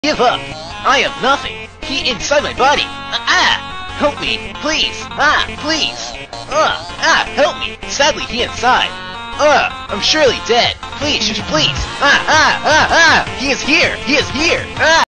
Give up! I am nothing! He inside my body! Help me! Please! Please! Help me! Sadly, he inside! I'm surely dead! Please, please! He is here! He is here!